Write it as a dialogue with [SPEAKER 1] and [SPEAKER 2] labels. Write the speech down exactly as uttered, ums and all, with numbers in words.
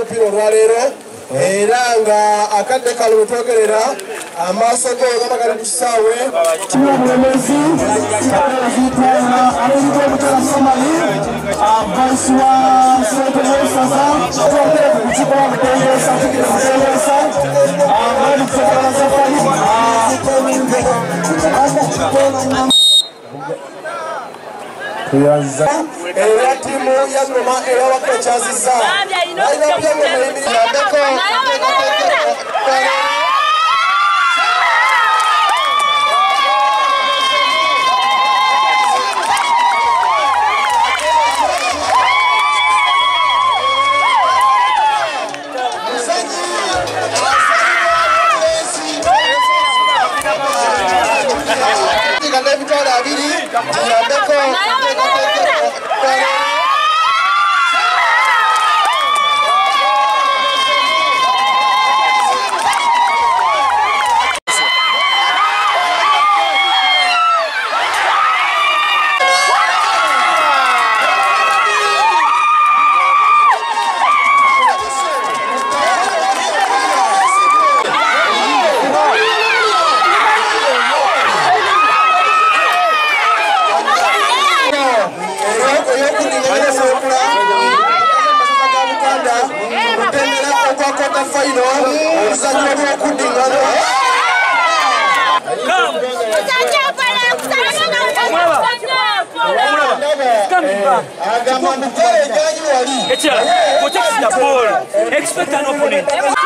[SPEAKER 1] y'omupiira olwaleero era nga akadde kalo wetwogerera amaaso go gaba gali ku kisaawe
[SPEAKER 2] Bulemezi zitwala ab'ekigo omutala Somali vaisi wa ssentebe w'essaza twogere ku kigo omutengeesa tukimutengeesa bali kusekera safari tuyaza
[SPEAKER 1] era ttiimu ya Ngoma era wakekyazizza balina byengoma ebirirambeko ebitwalo abiri kirambeko
[SPEAKER 3] Expect an opponent.